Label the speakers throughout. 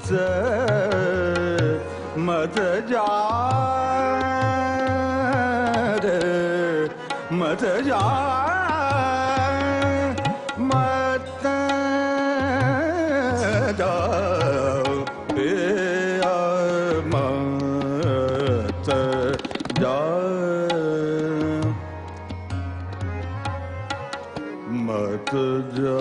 Speaker 1: मत जा रे मत जा मत जा पिया मत जा मत जा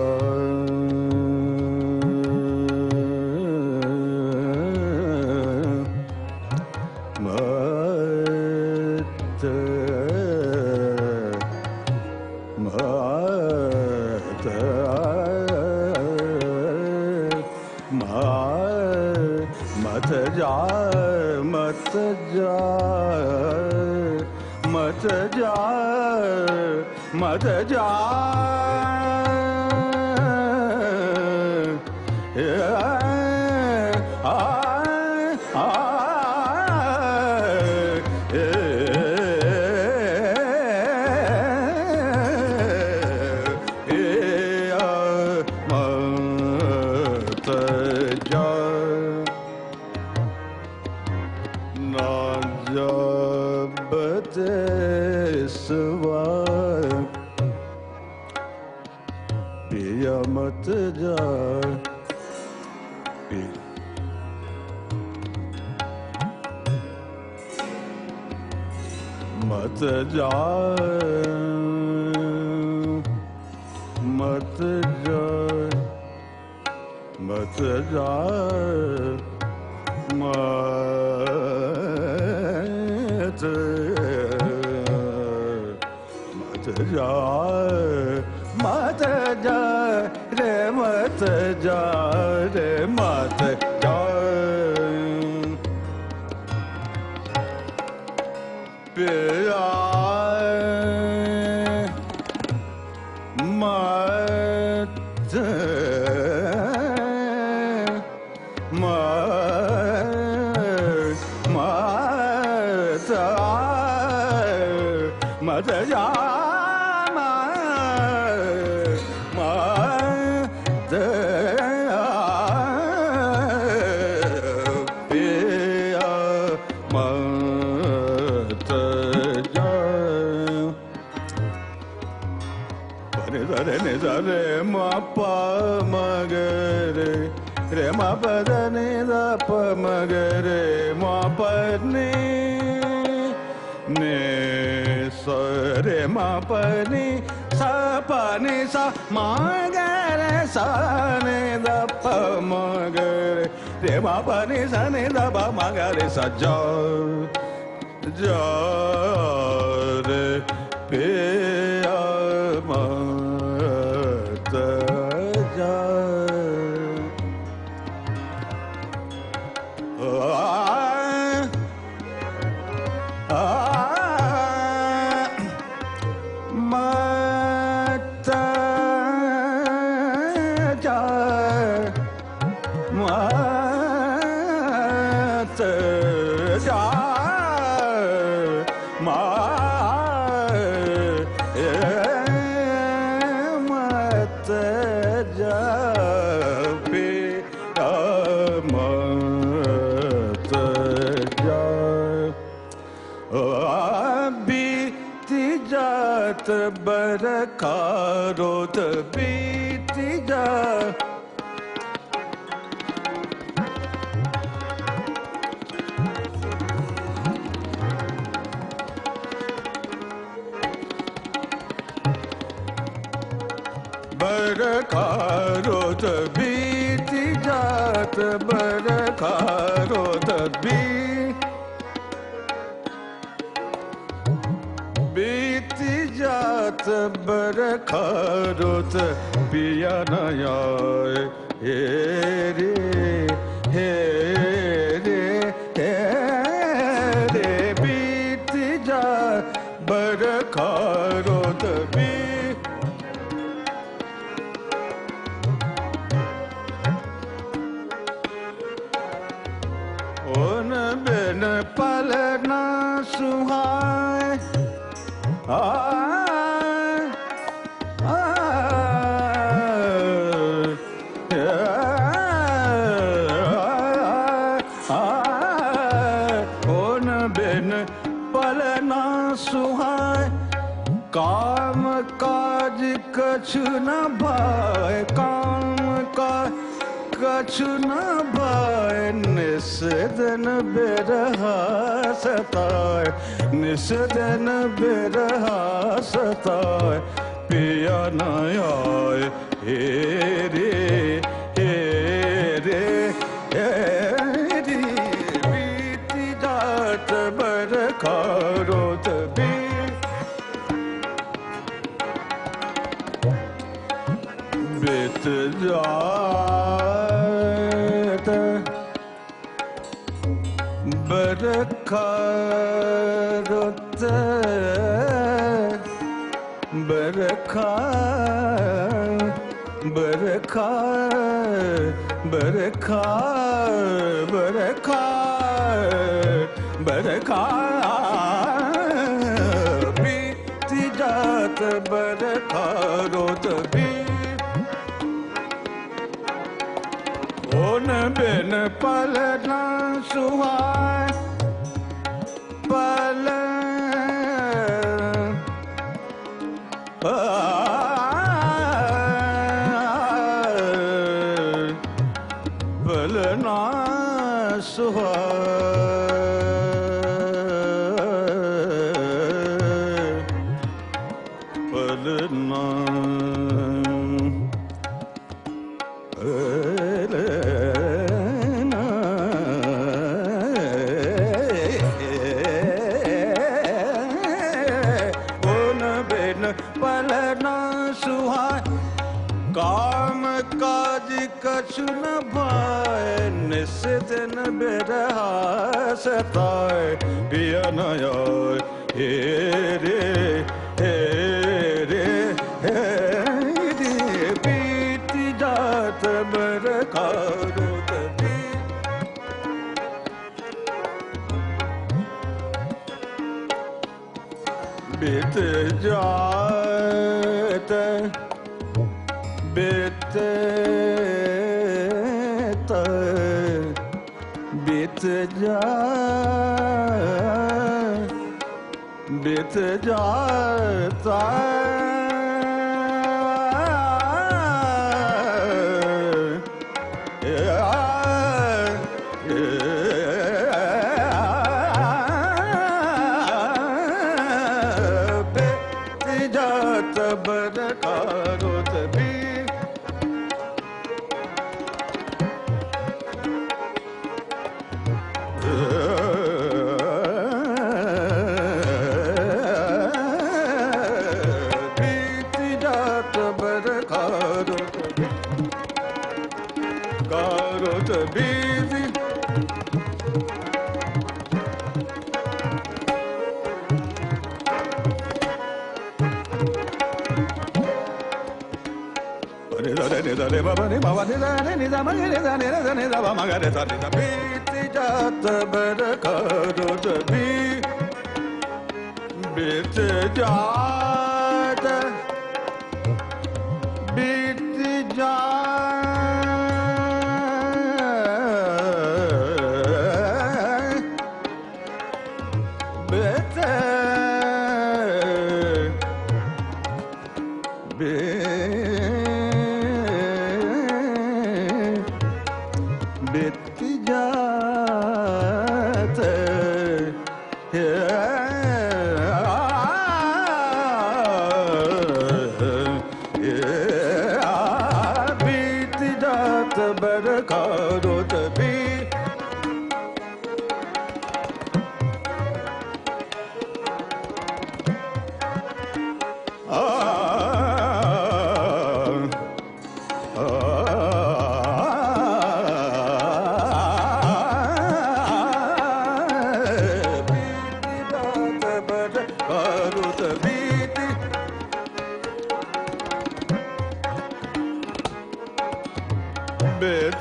Speaker 1: मत जा मत जा मत जा मत जा पिया मत जा मत जा मत जा मत जा मत जा मत जा रे मत जा रे मत जा पिया मत मत जा रे मा पा मगरे रे मा पद नि द प मगरे मा प नि ने स रे मा प नि सा प नि सा मगरे सा नि द प मगरे रे मा प नि सा नि द प मगरे सा जा जा रे पिया बरखारोत बीती जा बरखारोत बीती जात बरखारोत बीती जात बरखारोत पिया नया हे रे हे रे हे रे बीती जा बरखारोत बी ओन बिन पलना सुहाए कछु न भाए काम का कछु न भाए निस दिन बिरहा सताए निस दिन बिरहा सताए पिया न आए हे रे बीती जात बरखा रोत भी बीत जात बरखा रोत बरखा बरखा बरखा बरखा बरखा बीती जात बरखा रोत भी ओन बिन पल न सुहाए पल पल ना सुहाए पल ना काम काज कछु न भाए निस दिन बिरहा सताए पिया न आए हे रे बीती जात बरखा रोत भी बीत जात बीत जाता बीत जात बरखा रोत भी बीती जात बरखा रोत भी बीत जात बीत बरखा रोत भी बीत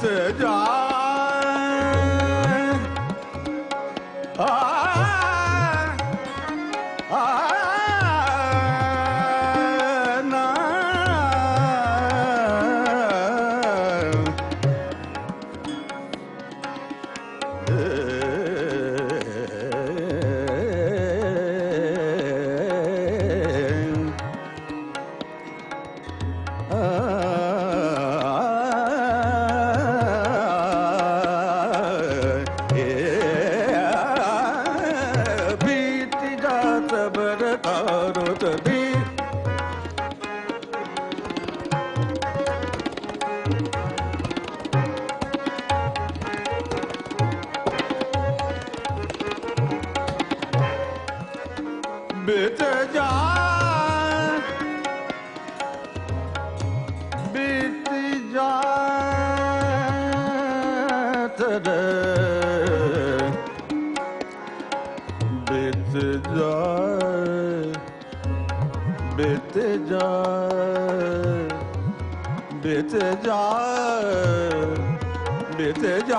Speaker 1: बीत जाए बीत जात रे बीत जाए बीत जाए बीत जाए बीत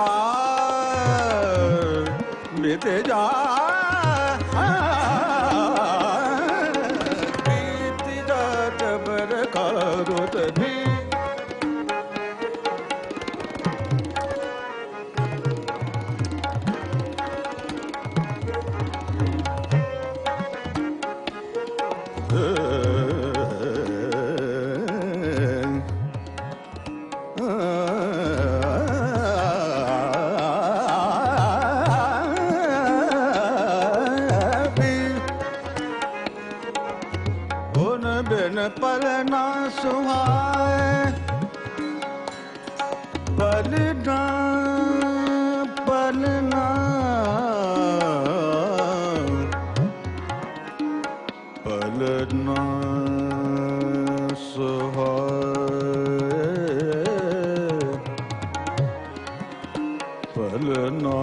Speaker 1: जाए बीत जाए बीत जात बर करो तभी पलना सुहाए पलना पलना पलना सुहाए पलना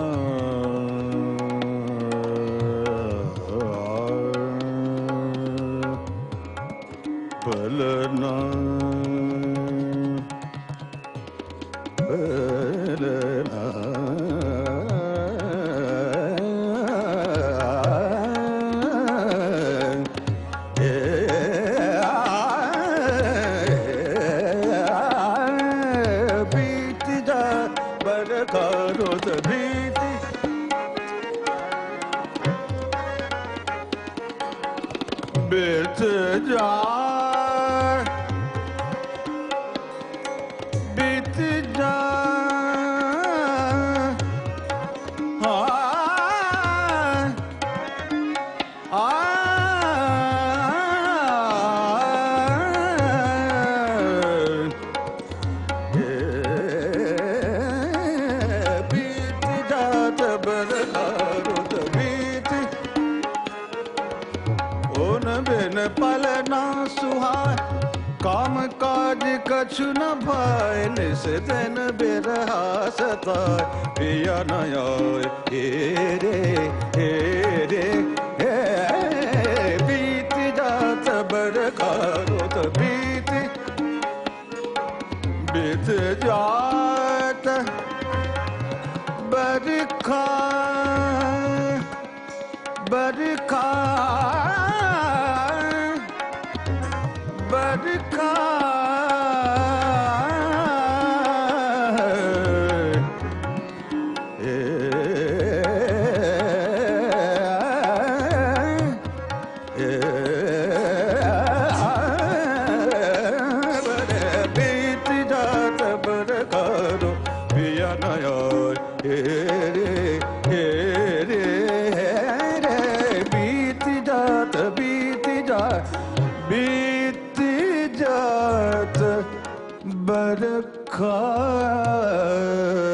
Speaker 1: पलना पलना बीत जा बर करो तो बीत बीत जा बीत जा बीत जात बर करो तो बीत ओन बिन पलना सुहाए काम काज कछु न भाए निस दिन बिरहा सताए पिया न आए हे रे बीत जात बर करो तो बीत बीत जात बरखा बरखा बरखा बीत जात बर करो पिया नया बीत जात बीत जात बीत जात बरखा